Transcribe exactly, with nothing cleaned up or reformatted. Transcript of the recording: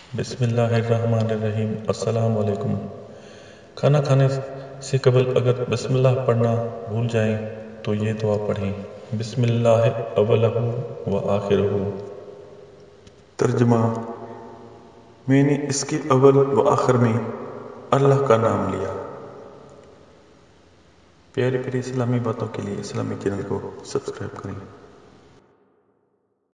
बिस्मिल्लाहिर्रहमानिर्रहीम। अस्सलाम वालेकुम। खाना खाने से कबल अगर बिस्मिल्लाह पढ़ना भूल जाएं तो ये दुआ पढ़ें, बिस्मिल्लाह अव्वलहु व आखिरहु। तर्जुमा: मैंने इसके अव्वल व आखिर में अल्लाह का नाम लिया। प्यारी प्यारी इस्लामी बातों के लिए इस्लामी चैनल को सब्सक्राइब करें।